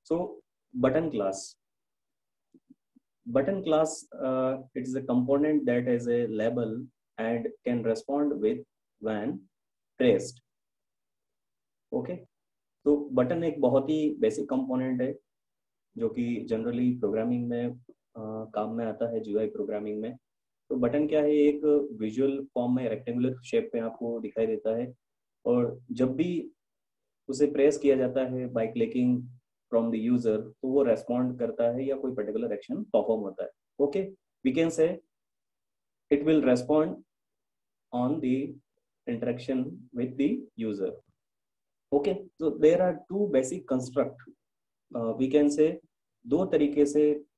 So button class. Button class, it is a component that has a label and can respond with when pressed. Okay, तो button एक बहुत ही basic component है जो कि generally programming में काम में आता है, जीयूआई प्रोग्रामिंग में। तो बटन क्या है, एक विजुअल फॉर्म में रेक्टेंगुलर शेप में आपको दिखाई देता है, और जब भी उसे प्रेस किया जाता है by clicking from the user, तो वो रेस्पॉन्ड करता है या कोई पर्टिकुलर एक्शन परफॉर्म होता है। Okay, we can say it will respond on the interaction with the user. Okay, so there are two basic construct, we can say दो तरीके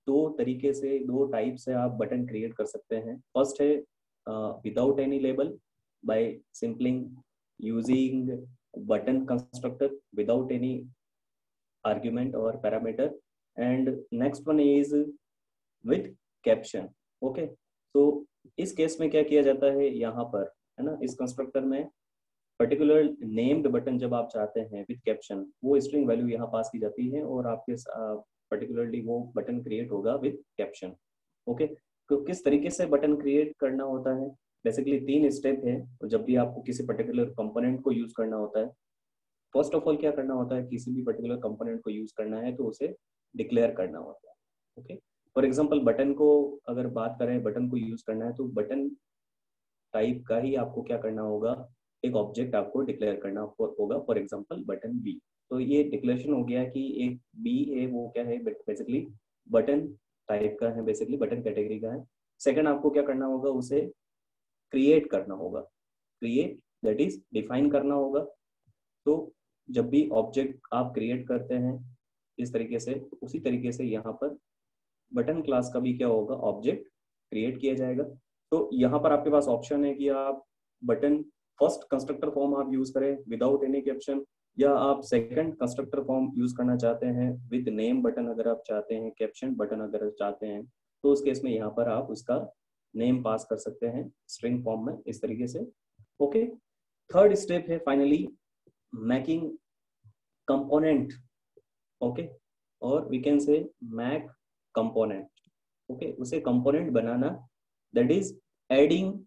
से दो टाइप से आप बटन क्रिएट कर सकते हैं। फर्स्ट है without any label, by simpling using button constructor without any argument और parameter, and next one is with caption. Okay, तो इस केस में क्या किया जाता है यहाँ पर, है ना, इस कंस्ट्रक्टर में पर्टिकुलर नेम्ड बटन जब आप चाहते हैं विद कैप्शन, वो स्ट्रिंग वैल्यू यहाँ पास की जाती है और आपके पर्टिकुलरली वो बटन क्रिएट होगा विद कैप्शन। ओके, तो किस तरीके से बटन क्रिएट करना होता है, बेसिकली 3 स्टेप है। तो जब भी आपको किसी पर्टिकुलर कंपोनेंट को यूज करना होता है, फर्स्ट ऑफ ऑल क्या करना होता है, किसी भी पर्टिकुलर कंपोनेंट को यूज करना है तो उसे डिक्लेयर करना होता है। ओके, फॉर एग्जांपल बटन को अगर बात करें, बटन को यूज करना है तो बटन टाइप का ही आपको क्या करना होगा, एक ऑब्जेक्ट आपको डिक्लेयर करना होगा, फॉर एग्जांपल बटन बी। तो ये डिक्लेरेशन हो गया कि एक बी है वो क्या है, बेसिकली बटन टाइप का है, बेसिकली बटन कैटेगरी का है। सेकंड आपको क्या करना होगा, उसे क्रिएट करना होगा, क्रिएट दैट इज डिफाइन करना होगा। तो जब भी ऑब्जेक्ट आप क्रिएट करते हैं इस तरीके से, उसी तरीके से यहाँ पर बटन क्लास का भी क्या होगा, ऑब्जेक्ट क्रिएट किया जाएगा। तो यहाँ पर आपके पास ऑप्शन है कि आप बटन फर्स्ट कंस्ट्रक्टर फॉर्म आप यूज करें विदाउट एनी कैप्शन, या आप सेकंड कंस्ट्रक्टर फॉर्म यूज करना चाहते हैं विद नेम बटन अगर आप चाहते हैं, कैप्शन बटन अगर आप चाहते हैं, तो उस केस में यहाँ पर आप उसका नेम पास कर सकते हैं स्ट्रिंग फॉर्म में इस तरीके से। ओके, थर्ड स्टेप है फाइनली मैकिंग कंपोनेंट। ओके, और we can say make component. Okay, उसे कंपोनेंट बनाना, that is adding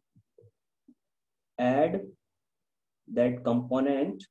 add that component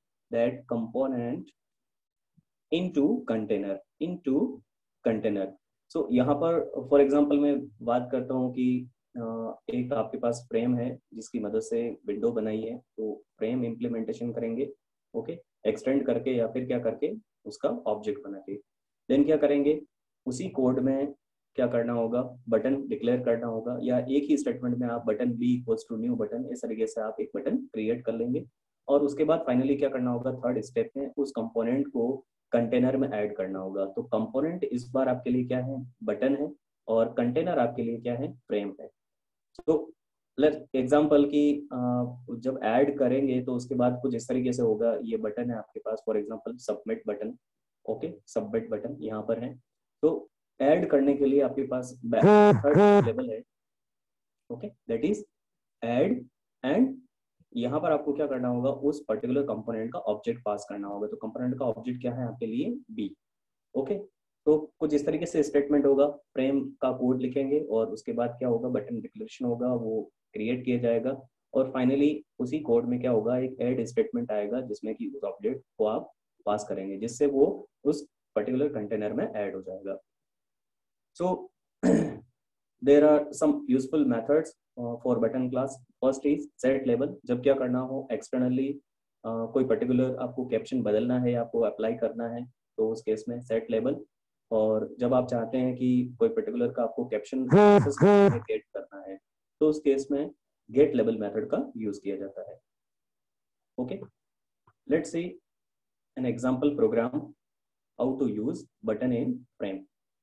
into container। so यहाँ पर फॉर एग्जांपल मैं बात करता हूँ कि एक आपके पास फ्रेम है जिसकी मदद से विंडो बनाई है, तो फ्रेम इम्प्लीमेंटेशन करेंगे। ओके, एक्सटेंड करके या फिर क्या करके उसका ऑब्जेक्ट बना के, देन क्या करेंगे, उसी कोड में क्या करना होगा, बटन डिक्लेयर करना होगा, या एक ही स्टेटमेंट में आप button b equals to new button, इस तरीके से आप एक बटन क्रिएट कर लेंगे। और उसके बाद फाइनली क्या करना होगा, थर्ड स्टेप में उस कंपोनेंट को कंटेनर में ऐड करना होगा। तो कंपोनेंट इस बार आपके लिए क्या है, बटन है, और कंटेनर आपके लिए क्या है, फ्रेम है। तो लेट्स एग्जांपल की जब ऐड करेंगे तो उसके बाद कुछ इस तरीके से होगा, ये बटन है आपके पास for example submit button. Okay, submit button यहाँ पर है। तो ऐड करने के लिए आपके पास थर्ड लेवल है, okay, that is add, and यहाँ पर आपको क्या करना होगा, उस पर्टिकुलर कंपोनेंट का ऑब्जेक्ट पास करना होगा। तो कंपोनेंट का ऑब्जेक्ट क्या है आपके लिए, बी। ओके, तो कुछ इस तरीके से स्टेटमेंट होगा, फ्रेम का कोड लिखेंगे और उसके बाद क्या होगा, बटन डिक्लेरेशन होगा, वो क्रिएट किया जाएगा, और फाइनली उसी कोड में क्या होगा, एक ऐड स्टेटमेंट आएगा जिसमें कि उस ऑब्जेक्ट को आप पास करेंगे, जिससे वो उस पर्टिकुलर कंटेनर में ऐड हो जाएगा। So there are some useful methods for button class. First is set label, जब क्या करना हो एक्सटर्नली कोई पर्टिकुलर आपको कैप्शन बदलना है, आपको अप्लाई करना है, तो उस केस में सेट लेबल। और जब आप चाहते हैं कि कोई पर्टिकुलर का आपको कैप्शन गेट करना है, तो उस केस में गेट लेबल मेथड का यूज किया जाता है। Okay, let's see an example program how to use button in frame.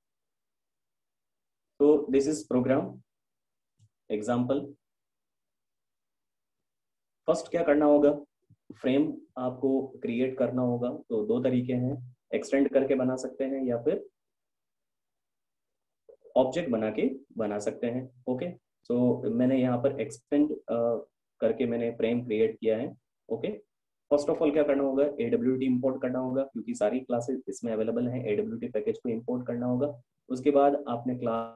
तो this is program example. First क्या करना होगा, फ्रेम आपको क्रिएट करना होगा। तो दो तरीके हैं, एक्सटेंड करके बना सकते हैं या फिर ऑब्जेक्ट बना के बना सकते हैं। ओके, सो मैंने यहाँ पर एक्सटेंड करके मैंने फ्रेम क्रिएट किया है। ओके, फर्स्ट ऑफ ऑल क्या करना होगा, AWT इंपोर्ट करना होगा, क्योंकि सारी क्लासेस इसमें अवेलेबल हैं, AWT पैकेज को इंपोर्ट करना होगा। उसके बाद आपने क्लास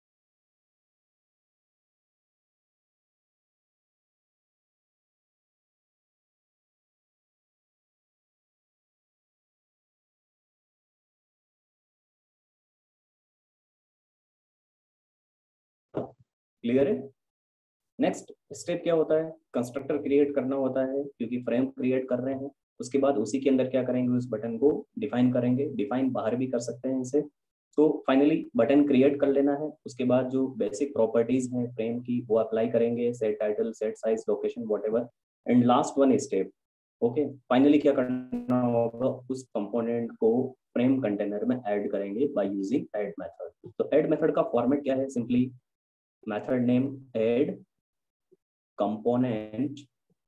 क्लियर है। नेक्स्ट स्टेप क्या होता है, कंस्ट्रक्टर क्रिएट करना होता है, क्योंकि फ्रेम क्रिएट कर रहे हैं। उसके बाद उसी के अंदर क्या करेंगे, उस बटन को डिफाइन करेंगे, डिफाइन बाहर भी कर सकते हैं इसे। तो फाइनली बटन क्रिएट कर लेना है। उसके बाद जो बेसिक प्रॉपर्टीज हैं फ्रेम की वो अप्लाई करेंगे, set title, set size, location, whatever. And last one step, okay, finally क्या करना होगा, उस कंपोनेंट को फ्रेम कंटेनर में ऐड करेंगे बाय यूजिंग ऐड मेथड। तो ऐड मेथड का फॉर्मेट क्या है, simply method name add component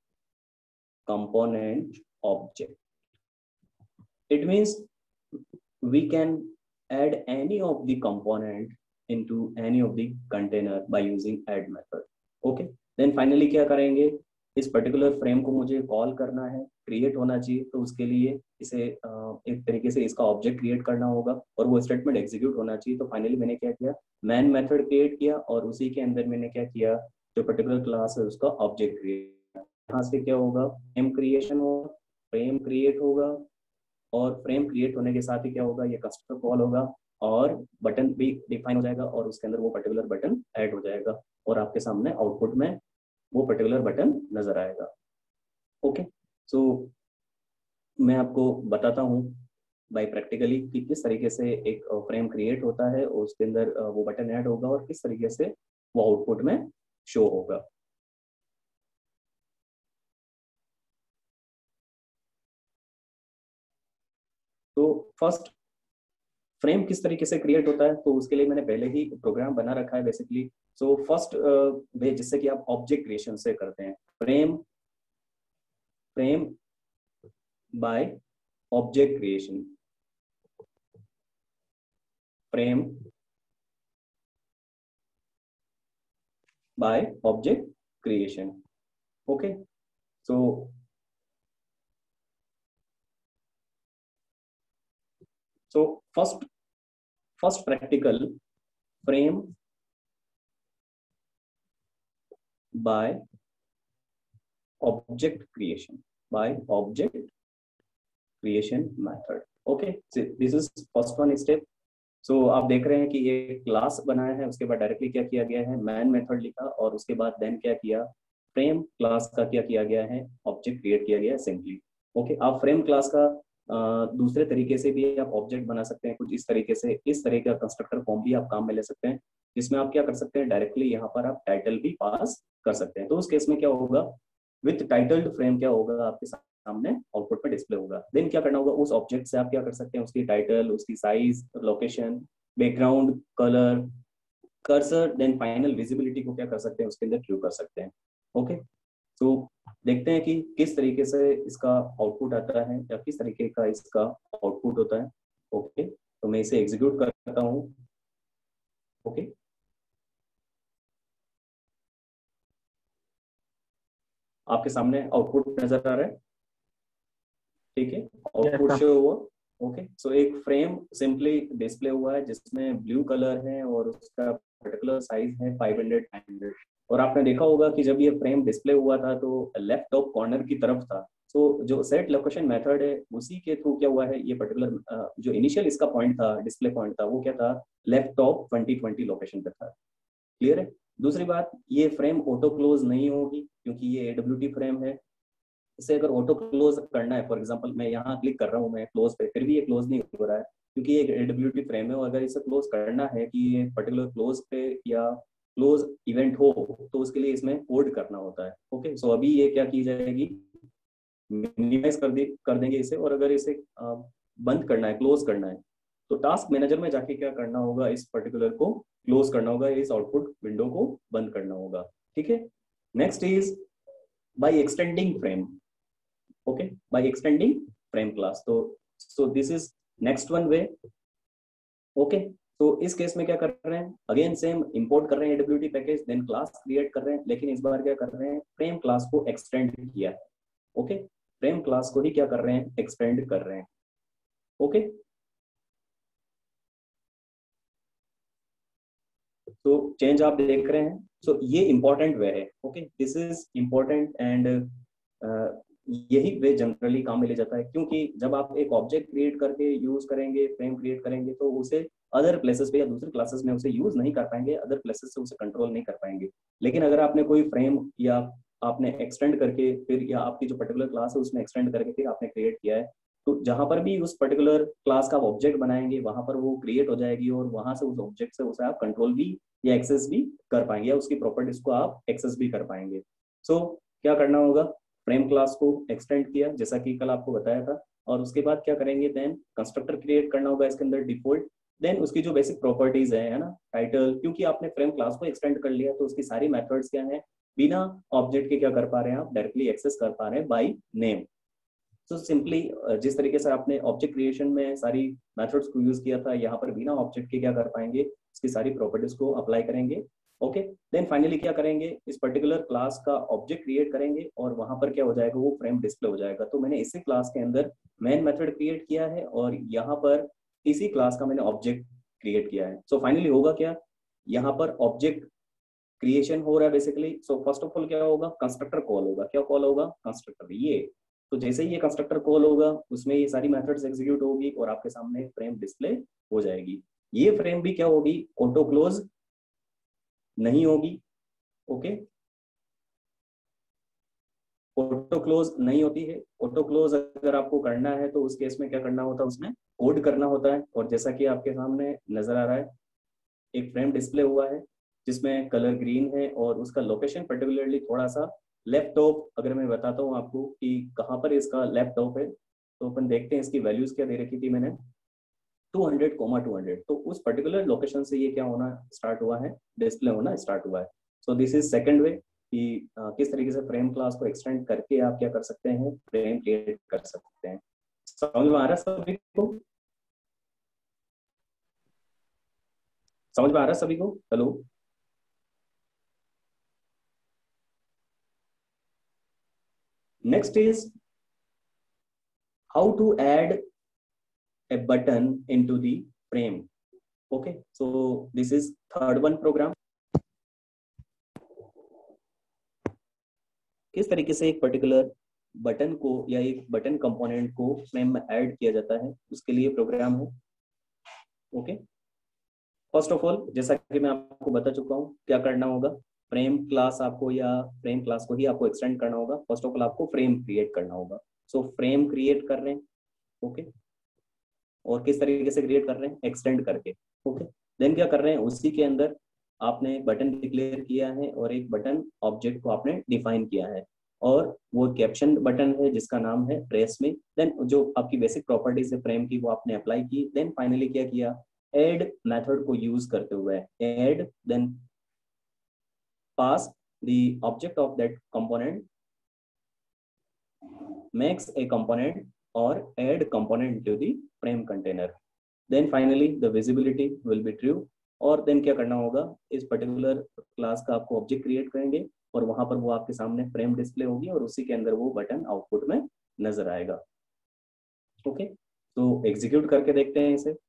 object. It means we can add any of the component into any of the container by using add method. Okay, then finally क्या करेंगे, इस particular frame को मुझे call करना है, create होना चाहिए, तो उसके लिए इसे एक तरीके से इसका ऑब्जेक्ट क्रिएट करना होगा और वो स्टेटमेंट एग्जीक्यूट होना चाहिए। तो फाइनली मैंने क्या किया, मैन मेथड क्रिएट किया और उसी के अंदर मैंने क्या किया, जो पर्टिकुलर क्लास है उसका ऑब्जेक्ट क्रिएट। यहाँ से क्या होगा, फ्रेम क्रिएशन होगा, फ्रेम क्रिएट होगा और फ्रेम क्रिएट होने के साथ ही क्या होगा, ये कंस्ट्रक्टर कॉल होगा और बटन भी डिफाइन हो जाएगा और उसके अंदर वो पर्टिकुलर बटन ऐड हो जाएगा और आपके सामने आउटपुट में वो पर्टिकुलर बटन नजर आएगा। ओके, सो मैं आपको बताता हूँ बाय प्रैक्टिकली कि किस तरीके से एक फ्रेम क्रिएट होता है और उसके अंदर वो बटन ऐड होगा और किस तरीके से वो आउटपुट में शो होगा। तो फर्स्ट फ्रेम किस तरीके से क्रिएट होता है, तो उसके लिए मैंने पहले ही प्रोग्राम बना रखा है बेसिकली। सो फर्स्ट वे जिससे कि आप ऑब्जेक्ट क्रिएशन से करते हैं, frame by object creation, frame by object creation. Okay, so first practical, frame by object creation method. Okay, so this is first one step. So आप देख रहे हैं कि ये क्लास बनाया है, उसके बाद डायरेक्टली क्या किया गया है, मैन मेथड लिखा और उसके बाद देन क्या किया, फ्रेम क्लास का क्या किया गया है, ऑब्जेक्ट क्रिएट किया गया है सिंपली। ओके, आप फ्रेम क्लास का दूसरे तरीके से भी आप ऑब्जेक्ट बना सकते हैं, कुछ इस तरीके से, इस तरह का कंस्ट्रक्टर फॉर्म भी आप काम में ले सकते हैं, जिसमें आप क्या कर सकते हैं, डायरेक्टली यहाँ पर आप टाइटल भी पास कर सकते हैं। तो उस केस में क्या होगा, विथ टाइटल्ड फ्रेम क्या होगा, आपके सामने आउटपुट में डिस्प्ले होगा। देन क्या करना होगा, उस ऑब्जेक्ट से आप क्या कर सकते हैं, उसकी टाइटल, उसकी size, location, background, colour, cursor, then final visibility को क्या कर सकते हैं, उसके अंदर ट्रू कर सकते हैं। ओके, तो देखते हैं कि किस तरीके से इसका आउटपुट आता है या किस तरीके का इसका आउटपुट होता है। ओके, तो मैं इसे एग्जीक्यूट करता हूँ। ओके, आपके सामने आउटपुट नजर आ रहा है, ठीक है, आउटपुट शो हुआ। ओके, सो एक फ्रेम सिंपली डिस्प्ले हुआ है जिसमें ब्लू कलर है और उसका पर्टिकुलर साइज है 500 900। और आपने देखा होगा कि जब ये फ्रेम डिस्प्ले हुआ था तो लेफ्ट टॉप कॉर्नर की तरफ था। तो जो सेट लोकेशन मेथड है उसी के थ्रू क्या हुआ है, ये पर्टिकुलर जो इनिशियल इसका पॉइंट था, डिस्प्ले पॉइंट था, वो क्या था, लेफ्ट टॉप 2020 लोकेशन पे था। क्लियर है। दूसरी बात, ये फ्रेम ऑटो क्लोज नहीं होगी क्योंकि ये AWT फ्रेम है। इसे अगर ऑटो क्लोज करना है, फॉर एग्जांपल मैं यहाँ क्लिक कर रहा हूँ मैं क्लोज पे, फिर भी ये क्लोज नहीं हो रहा है क्योंकि ये AWT फ्रेम है। और अगर इसे क्लोज करना है कि ये पर्टिकुलर क्लोज पे या क्लोज इवेंट हो, तो उसके लिए इसमें कोड करना होता है। ओके, सो अभी ये क्या की जाएगी, मिनिमाइज कर देंगे इसे। और अगर इसे बंद करना है, क्लोज करना है, तो टास्क मैनेजर में जाके क्या करना होगा, इस पर्टिकुलर को क्लोज करना होगा, इस आउटपुट विंडो को बंद करना होगा। ठीक है, next is by extending frame. Okay, by extending frame class. तो so this is next one way. Okay, तो इस केस में क्या कर रहे हैं, अगेन सेम इंपोर्ट कर रहे हैं AWT package, then class create कर रहे हैं, लेकिन इस बार क्या कर रहे हैं, फ्रेम क्लास को एक्सटेंड किया है। ओके, फ्रेम क्लास को ही क्या कर रहे हैं, एक्सटेंड कर रहे हैं। ओके, तो चेंज आप देख रहे हैं। सो ये इंपॉर्टेंट वे है। Okay, this is important and यही वे जनरली काम में ले जाता है, क्योंकि जब आप एक ऑब्जेक्ट क्रिएट करके यूज करेंगे, फ्रेम क्रिएट करेंगे, तो उसे अदर प्लेसेस पे या दूसरे क्लासेस में उसे यूज नहीं कर पाएंगे, अदर प्लेसेस से उसे कंट्रोल नहीं कर पाएंगे। लेकिन अगर आपने कोई फ्रेम या आपने एक्सटेंड करके फिर, या आपकी जो पर्टिकुलर क्लास है उसमें एक्सटेंड करके फिर आपने क्रिएट किया है, तो जहां पर भी उस पर्टिकुलर क्लास का ऑब्जेक्ट बनाएंगे वहां पर वो क्रिएट हो जाएगी, और वहां से उस ऑब्जेक्ट से उसे आप कंट्रोल भी या एक्सेस भी कर पाएंगे, या उसकी प्रॉपर्टीज को आप एक्सेस भी कर पाएंगे। सो क्या करना होगा, फ्रेम क्लास को एक्सटेंड किया जैसा कि कल आपको बताया था, और उसके बाद क्या करेंगे, देन कंस्ट्रक्टर क्रिएट करना होगा इसके अंदर डिफॉल्ट। देन उसकी जो बेसिक प्रॉपर्टीज है ना, टाइटल, क्योंकि आपने फ्रेम क्लास को एक्सटेंड कर लिया तो उसकी सारी मेथड्स क्या है, बिना ऑब्जेक्ट के क्या कर पा रहे हैं, आप डायरेक्टली एक्सेस कर पा रहे हैं बाय नेम। तो सिंपली जिस तरीके से आपने ऑब्जेक्ट क्रिएशन में सारी मेथड्स को यूज किया था, यहाँ पर बिना ऑब्जेक्ट के क्या कर पाएंगे, इसकी सारी प्रॉपर्टीज को अप्लाई करेंगे। ओके, देन फाइनली क्या करेंगे, इस पर्टिकुलर क्लास का ऑब्जेक्ट क्रिएट करेंगे, और वहां पर क्या हो जाएगा, वो फ्रेम डिस्प्ले हो जाएगा। तो मैंने इसी क्लास के अंदर मेन मेथड क्रिएट किया है, और यहाँ पर इसी क्लास का मैंने ऑब्जेक्ट क्रिएट किया है। सो फाइनली होगा क्या, यहाँ पर ऑब्जेक्ट क्रिएशन हो रहा है basically. So first of all क्या होगा, कंस्ट्रक्टर कॉल होगा। क्या कॉल होगा, कंस्ट्रक्टर। ये तो जैसे ही ये कंस्ट्रक्टर कॉल होगा, उसमें ये सारी मेथड्स एग्जीक्यूट होगी, और आपके सामने फ्रेम डिस्प्ले हो जाएगी। ये फ्रेम भी क्या होगी, ऑटो क्लोज नहीं होगी। ओके, ऑटो क्लोज नहीं होती है। ऑटो क्लोज अगर आपको करना है तो उस केस में क्या करना होता है, उसमें कोड करना होता है। और जैसा कि आपके सामने नजर आ रहा है, एक फ्रेम डिस्प्ले हुआ है जिसमें कलर ग्रीन है, और उसका लोकेशन पर्टिकुलरली थोड़ा सा लैपटॉप, अगर मैं बताता हूँ आपको कि कहाँ पर इसका लैपटॉप है, तो अपन देखते हैं इसकी वैल्यूज क्या दे रखी थी मैंने, 200,200। तो उस पर्टिकुलर लोकेशन से ये क्या होना स्टार्ट हुआ है, डिस्प्ले होना स्टार्ट हुआ है। So this is second way कि किस तरीके से फ्रेम क्लास को एक्सटेंड करके आप क्या कर सकते हैं, फ्रेम क्रिएट कर सकते हैं। समझ में आ रहा है सभी को, समझ में आ रहा है सभी को, hello. Next is how to add a button into the frame. Okay, so this is third one program. किस तरीके से एक पर्टिकुलर बटन को या एक बटन कंपोनेंट को फ्रेम में ऐड किया जाता है, उसके लिए प्रोग्राम है। ओके, फर्स्ट ऑफ ऑल जैसा कि मैं आपको बता चुका हूँ, क्या करना होगा, फ्रेम क्लास आपको, या फ्रेम क्लास को ही आपको एक्सटेंड करना होगा। फर्स्ट ऑफ ऑल आपको फ्रेम क्रिएट करना होगा। सो फ्रेम क्रिएट कर रहे हैं। ओके, और किस तरीके से क्रिएट कर रहे हैं, एक्सटेंड करके। ओके, देन क्या कर रहे हैं, उसी के अंदर आपने बटन डिक्लेयर किया है, और एक बटन ऑब्जेक्ट को आपने डिफाइन किया है, और वो कैप्शन बटन है जिसका नाम है ट्रेस में। देन जो आपकी बेसिक प्रॉपर्टीज है फ्रेम की वो आपने अप्लाई की। देन फाइनली क्या किया, एड मेथड को यूज करते हुए add, then pass the object of that component, makes a component or add component to the frame container. Then finally the visibility will be true। और then क्या करना होगा, इस पर्टिकुलर क्लास का आपको ऑब्जेक्ट क्रिएट करेंगे, और वहां पर वो आपके सामने फ्रेम डिस्प्ले होगी, और उसी के अंदर वो बटन आउटपुट में नजर आएगा। ओके, तो एग्जीक्यूट करके देखते हैं इसे।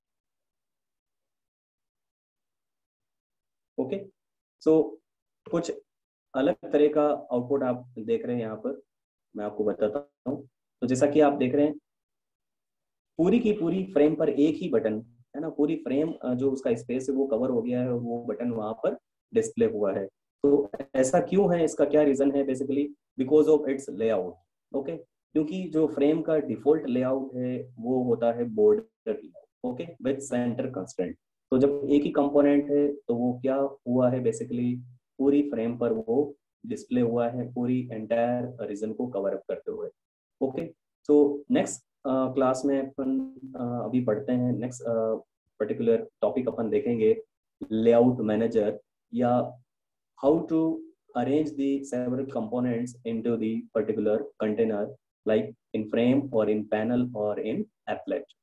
ओके, सो कुछ अलग तरह का आउटपुट आप देख रहे हैं यहाँ पर, मैं आपको बताता हूँ। तो जैसा कि आप देख रहे हैं, पूरी की पूरी फ्रेम पर एक ही बटन है ना, पूरी फ्रेम जो उसका स्पेस है वो कवर हो गया है, और वो बटन वहां पर डिस्प्ले हुआ है। तो ऐसा क्यों है, इसका क्या रीजन है, basically because of its layout. Okay, क्योंकि जो फ्रेम का डिफॉल्ट लेआउट है वो होता है border layout. Okay, with centre constraint. तो जब एक ही कंपोनेंट है तो वो क्या हुआ है, बेसिकली पूरी फ्रेम पर वो डिस्प्ले हुआ है, पूरी एंटायर रीजन को कवर अप करते हुए। ओके, तो नेक्स्ट क्लास में अपन अभी पढ़ते हैं, नेक्स्ट पर्टिकुलर टॉपिक अपन देखेंगे लेआउट मैनेजर, या how to arrange the several components into the particular container, like in frame or in panel or in applet।